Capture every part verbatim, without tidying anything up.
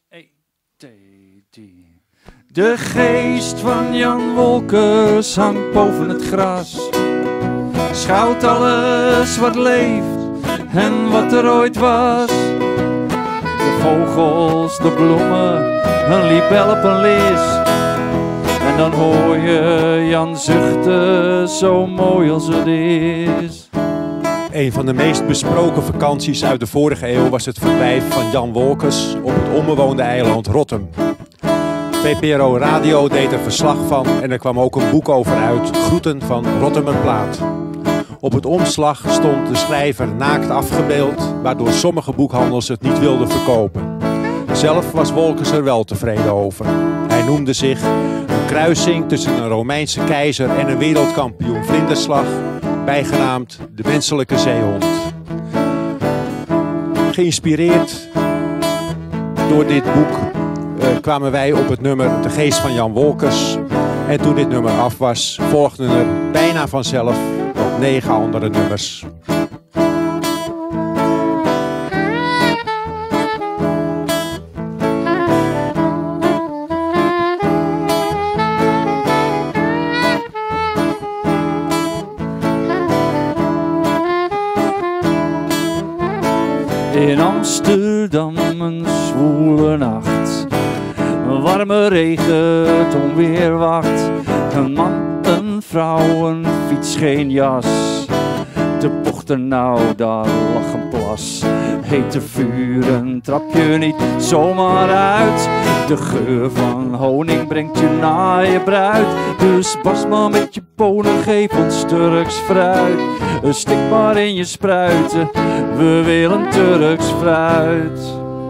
De geest van Jan Wolkers hangt boven het gras. Schouwt alles wat leeft en wat er ooit was. De vogels, de bloemen, een libel op een lis. En dan hoor je Jan zuchten, zo mooi als het is. Een van de meest besproken vakanties uit de vorige eeuw was het verblijf van Jan Wolkers op het onbewoonde eiland Rottum. V P R O Radio deed er verslag van en er kwam ook een boek over uit, Groeten van Rottumerplaat. Op het omslag stond de schrijver naakt afgebeeld, waardoor sommige boekhandels het niet wilden verkopen. Zelf was Wolkers er wel tevreden over. Hij noemde zich een kruising tussen een Romeinse keizer en een wereldkampioen vlinderslag, bijgenaamd de menselijke zeehond. Geïnspireerd door dit boek uh, kwamen wij op het nummer De Geest van Jan Wolkers. En toen dit nummer af was, volgden er bijna vanzelf nog negen andere nummers. In Amsterdam een zwoele nacht, een warme regen, het onweer wacht. Een man, een vrouw, een fiets, geen jas. De bochten nou, daar lag een plas. Hete vuren trap je niet zomaar uit. De geur van honing brengt je naar je bruid. Dus barst maar met je ponen, geef ons Turks fruit. Stik maar in je spruiten, we willen Turks fruit.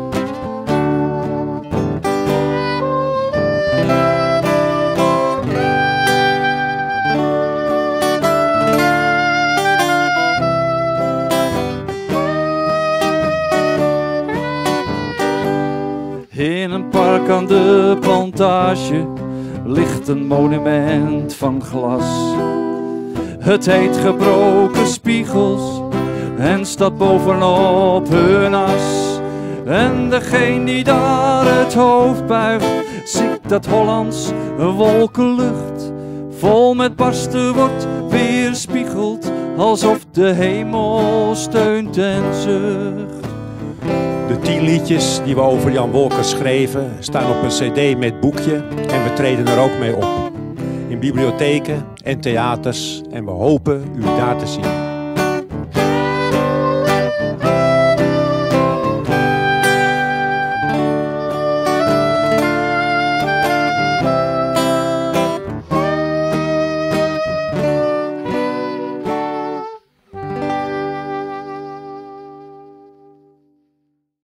In een park aan de Plantage ligt een monument van glas. Het heet Gebroken Spiegels en staat bovenop hun as. En degene die daar het hoofd buigt, ziet dat Hollands wolkenlucht vol met barsten wordt weerspiegeld, alsof de hemel steunt en zucht. De tien liedjes die we over Jan Wolkers schreven staan op een cd met boekje en we treden er ook mee op. In bibliotheken en theaters en we hopen u daar te zien.